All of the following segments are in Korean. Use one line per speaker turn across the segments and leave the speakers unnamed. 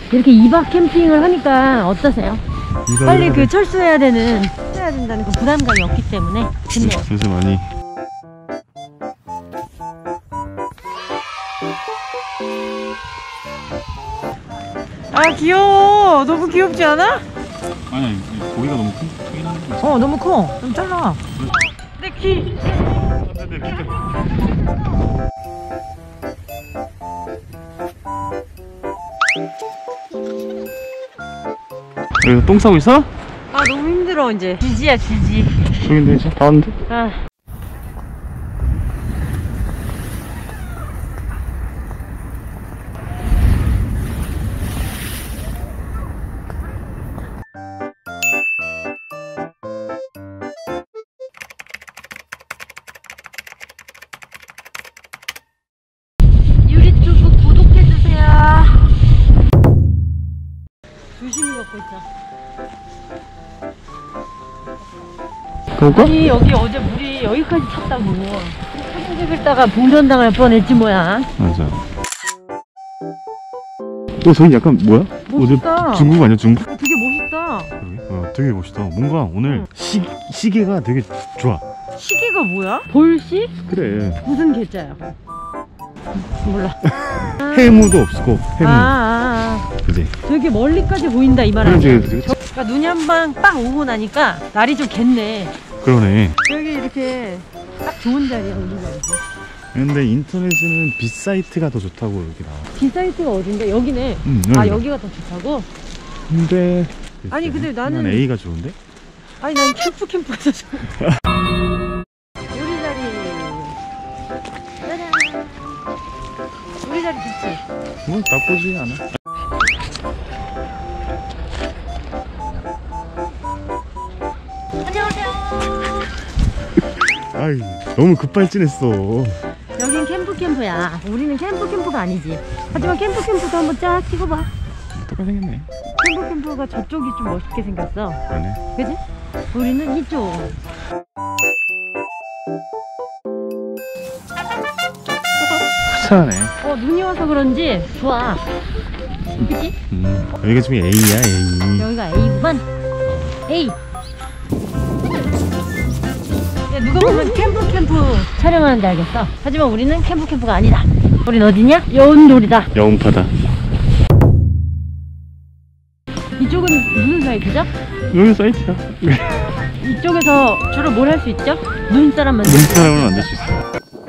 이렇게 2박 캠핑을 하니까 어떠세요? 빨리 그 철수해야 된다는 그 부담감이 없기 때문에 좋네요.
요새 많이.
아 귀여워. 너무 귀엽지 않아?
아니 고기가 너무 크긴 한데.
너무 커. 좀 잘라. 내 귀.
여기서 똥 싸고 있어?
아 너무 힘들어 이제. 지지야 지지.
저긴데 이제 다 왔는데?
아. 유리튜브 구독해주세요. 조심히 걷고 있자.
그럴까?
아니 여기 어제 물이 여기까지 찼다고. 사진 찍다가 봉전당할 뻔했지 뭐야.
맞아. 저기 약간 뭐야?
멋있다.
어제 중국 아니야 중국?
되게 멋있다.
되게 멋있다. 뭔가 오늘 시계가 되게 좋아.
시계가 뭐야? 볼시?
그래.
무슨 계자야? 몰라.
해무도 없고 해무. 그지?
되게 멀리까지 보인다 이 말 아니야?
그렇지.
그러니까 눈이 한 방 빵 오고 나니까 날이 좀 겠네.
그러네.
여기 이렇게 딱 좋은 자리야 오는 자리.
근데 인터넷에는 빗사이트가 더 좋다고 여기라.
빗사이트가 어딘데? 여기네. 아 여기가 더 좋다고?
근데
아니 근데 나는
A가 좋은데?
아니 난 캠프가 더 좋아. 우리 자리. 짜잔. 우리 자리 좋지?
뭐 나쁘지 않아.
안녕하세요.
아이 너무 급발진했어.
여긴 캠프야. 우리는 캠프가 아니지. 하지만 캠프도 한번 쫙 찍어봐.
똑같이 생겼네.
캠프가 저쪽이 좀 멋있게 생겼어.
그러네.
그지? 우리는 이쪽.
화사하네.
눈이 와서 그런지 좋아. 그치?
여기가 지금 A야 A.
여기가 A구만. A. 야, 누가 보면 캠프 촬영하는데 알겠어. 하지만 우리는 캠프가 아니다. 우린 어디냐? 여운돌이다.
여운파다.
이쪽은 무슨 사이트죠?
여기 사이트야.
이쪽에서 주로 뭘 할 수 있죠? 눈사람 만들 수 있어.
눈사람을 만들 수 있어.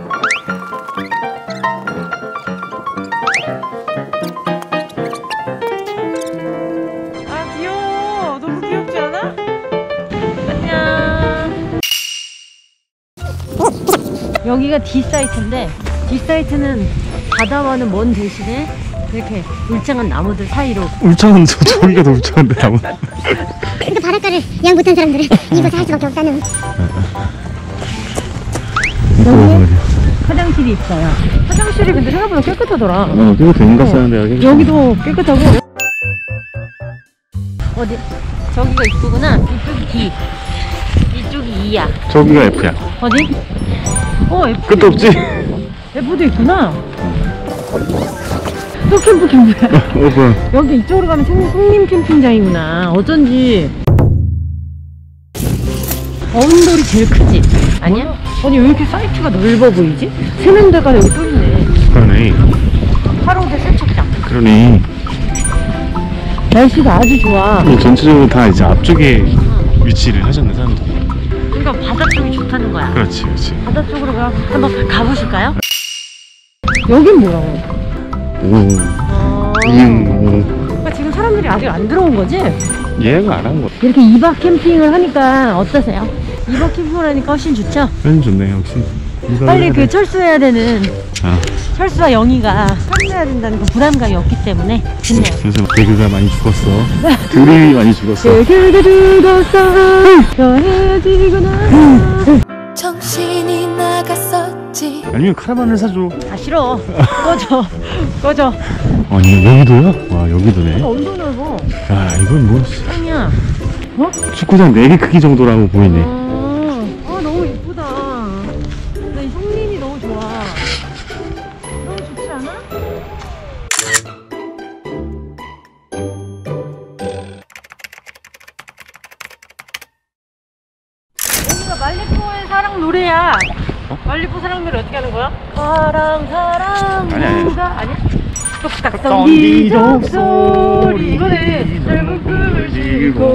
아 귀여워. 너무 귀엽지 않아? 안녕. 여기가 D사이트인데 D사이트는 바다와는 먼 대신에 이렇게 울창한 나무들 사이로.
울창한 저기가 더 울창한데 나무.
그 바닷가를 양 못한 사람들은 이곳에 할 수밖에 없다는.
여기 화장실이 있어요. 화장실이 근데 생각보다 깨끗하더라.
여기도 인가 쓰는데
여기도 깨끗하고. 어디? 저기가 입구구나. 이쪽이 D. 이쪽이 E야.
저기가 F야.
어디? F.
끝도 없지?
F도 있구나. 또 캠프야.
뭐야?
여기 이쪽으로 가면 송림 캠핑장이구나. 어쩐지 어운돌이 제일 크지? 아니야? 아니 왜 이렇게 사이트가 넓어 보이지? 세면대가 여기 또 있네.
그러네.
8호대 세척장.
그러네.
날씨가 아주 좋아.
전체적으로 다 이제 앞쪽에 위치를 하셨네 사람들이.
그러니까 바다 쪽이 좋다는 거야.
그렇지.
바다 쪽으로 한번 가보실까요? 여긴 뭐야? 그러니까 지금 사람들이 아직 안 들어온 거지?
얘가 안 한 거.
이렇게 2박 캠핑을 하니까 어떠세요? 2박 캠핑을 하니까 훨씬 좋죠?
훨씬 좋네 역시.
빨리 그 철수해야 되는 철수와 영희가 철수해야 된다는 그 부담감이 없기 때문에 좋네요.
요새 개그가 많이 죽었어. 드림이 많이 죽었어.
개그가 죽었어. 변해지구나.
정신이 나갔었지.
아니면 카라반을 사줘.
아 싫어. 꺼져.
아니 여기도야? 와 여기도네.
엄청 넓어.
야 이건 뭐
짱이야.
축구장 4개 크기 정도라고 보이네.
너무 예쁘다. 나 이 송림이 너무 좋아. 너무 좋지 않아? 노래야.
어?
말리부 사랑 노래 어떻게 하는 거야? 사랑
아니.
누가 아니야? 뚝딱 던기적 소리 이거네. 젊은 꿈을 지고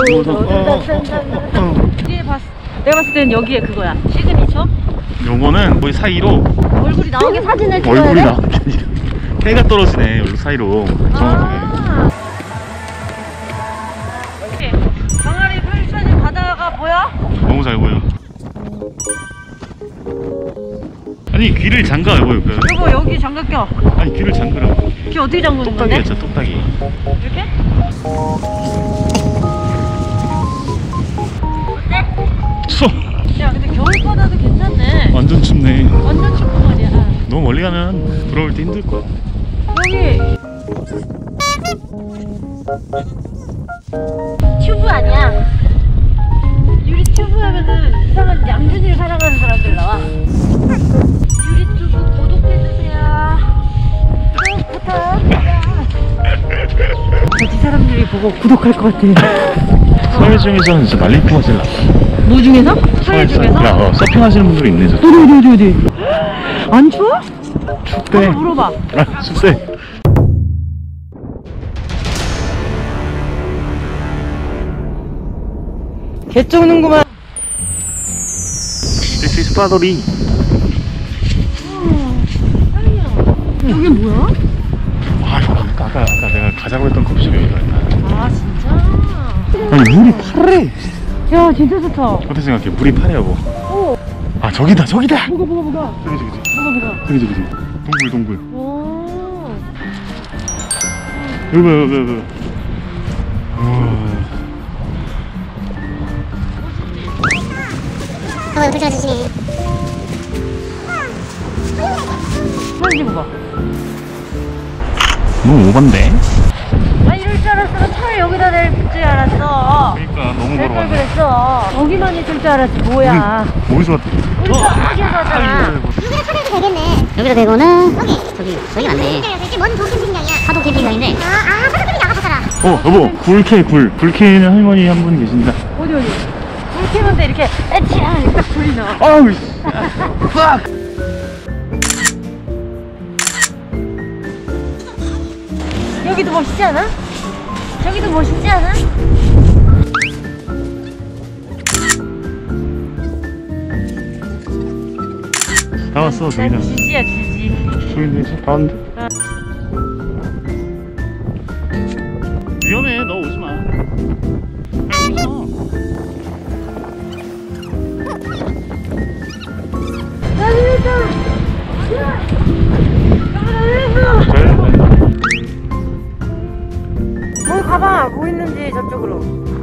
뒤에 내가 봤을 땐 여기에 그거야. 시그니처?
요거는 거의 사이로
얼굴이 나오게 사진을 찍어야
얼굴이
돼?
나오는 게 아니라 해가 떨어지네. 여기 사이로 정확하게.
아. 이렇게 강아리 펼쳐진 바다가 보여?
너무 잘 보여. 아니 귀를 잠가 여보.
여보 여기 장갑 껴.
아니 귀를 잠그라.
귀 어떻게 잠그는
똑딱이
건데?
했죠 똑딱이.
이렇게?
추워.
야 근데 겨울바다도 괜찮네.
완전 춥네.
완전 춥고 말이야.
너무 멀리 가면 들어올 때 힘들 거야.
여기 튜브 아니야. 유리 튜브 하면은 이상한 양준이를 사랑하는 사람들 나와. 유리 튜브 구독해주세요. 구독 부탁합니다. 저뒤 사람들이 보고 구독할 것 같아.
서해 중에서는 진짜 난리 피하실라.
뭐 중에서? 서해 중에서?
야, 서핑하시는 분들이 있네 저.
어디? 안 추워?
춥대.
한번 물어봐.
아, 춥대.
개 쪼는구만.
This is 파도리.
여기 뭐야?
아, 아까 내가 가자고 했던 컵이 여기가 있다.
아 진짜?
아니 물이 파래.
야 진짜 좋다.
어떻게 생각해? 물이 파래야 뭐.
오.
아 저기다.
뭐가
저기. 동굴.
오.
여기.
봐봐요, 펼쳐주시네.
사진 찍어봐.
너무 오반데?
아 이럴 줄 알았으면 차를 여기다 낼 줄 알았어.
그러니까 너무
낼 걸
걸어왔네.
그랬어. 여기만 있을 줄 알았지 뭐야.
어디서 왔대?
우리 저기에서 왔잖아.
여기다 쳐내도 되겠네. 여기다 대고는 저기 맞네. 되게 먼 도심 생각이야. 파도 캠핑장인데. 파도 캠핑 나가보더라.
여보 굴 캐는 할머니 한 분 계신다.
어디? 불 켜는데 이렇게 에치야 딱 불이 나.
아우 씨.
여기도 멋있지 않아? 저기도 멋있지 않아?
다 왔어 저기다.
지지야 지지.
저기인데 다 왔는데. 위험해 너 오지 마.
거기 가봐 뭐 있는지 저쪽으로.